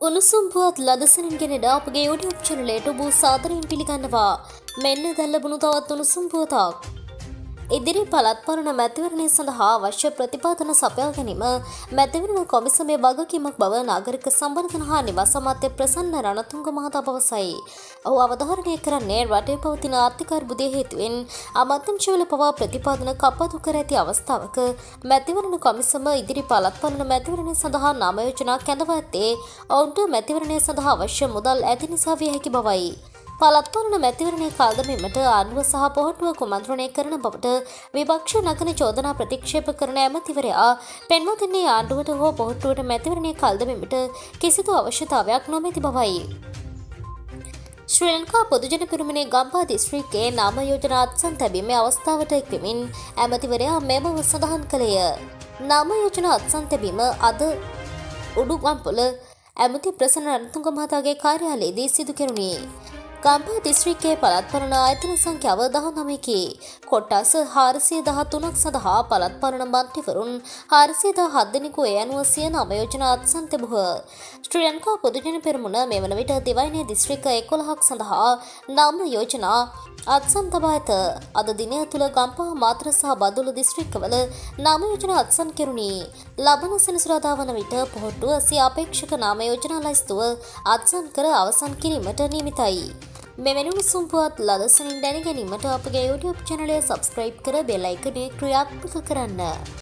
උණුසුම් පුවත් ලදසනින් ගෙනෙන අපගේ YouTube චැනලයට ඔබ සාදරයෙන් පිළිගන්නවා. මෙන්න දැන් ලැබුණු තවත් උණුසුම් පුවතක්. ඉදිරි පළාත් පාලන මැතිවරණය සඳහා අවශ්‍ය ප්‍රතිපාදන සපයා ගැනීම මැතිවරණ කොමිසමේ වගකීමක් බව නාගරික සම්බන්ධන හා නිවාස අමාත්‍ය ප්‍රසන්න රණතුංග මහතා පවසයි. ඔහු අවධාරණය කරන්නේ රටේ පවතින ආර්ථික අර්බුදය හේතුවෙන් අමාත්‍යාංශවල පවා ප්‍රතිපාදන කප්පාදු කර ඇති අවස්ථාවක මැතිවරණ කොමිසම ඉදිරි පළාත් පාලන මැතිවරණය සඳහා නාම යෝජනා කැඳවා ඇත්තේ ඔවුන්ට මැතිවරණය සඳහා අවශ්‍ය මුදල් ඇති නිසා විය හැකි බවයි. පළාත් පාලන මැතිවරණය කාලදමීමට ආණ්ඩුව සහ පොහොට්ටුව කුමන්ත්‍රණය කරන බවට විපක්ෂ නගන චෝදනා ප්‍රතික්ෂේප කරන ඇමතිවරයා පෙන්වා දෙන්නේ ආණ්ඩුවට හෝ පොහොට්ටුවට මැතිවරණය කාලදමීමට කිසිදු අවශ්‍යතාවයක් නොමැති බවයි. ශ්‍රී ලංකා පොදුජන පෙරමුණේ ගම්පහ දිස්ත්‍රික්කයේ නාම යෝජනා අත්සන් තැබීමේ අවස්ථාවට එක්වෙමින් ඇමතිවරයා මේ බව සඳහන් කළේය. නාම යෝජනා අත්සන් තැබීම අද උඩුගම්පොළ ඇමති ප්‍රසන්න රණතුංග මහතාගේ කාර්යාලයේදී සිදු කෙරුණි. ගම්පහ දිස්ත්‍රික්කයේ පළාත් පාලන ආයතන සංඛ්‍යාව 19කි. කොට්ටාස 413ක් සඳහා පළාත් පාලන මන්ත්‍රීවරුන් 417 දෙනෙකු ඒ අනුව සිය නාම යෝජනා අත්සන් තිබුහ. ශ්‍රී ලංකා පොදුජන පෙරමුණ මේ වන විට දිවයිනේ දිස්ත්‍රික්ක 11ක් සඳහා නාම යෝජනා අත්සන් තබා ඇත. අද දිනය තුළ ගම්පහ මාතර සහ බදුල්ල දිස්ත්‍රික්කවල නාම යෝජනා අත්සන් කෙරුණි. ලබන සෙනසුරාදා වන විට පොහොට්ටුව සිය අපේක්ෂක නාම යෝජනා ලයිස්තුව අත්සන් කර අවසන් කිරීමට නියමිතයි. මෙවැනි උණුසුම් පුවත් ලදසනින් දැන ගැනීමට අපගේ YouTube චැනලය සබ්ස්ක්‍රයිබ් කර බෙල් අයිකනය ක්‍රියාත්මක කරන්න.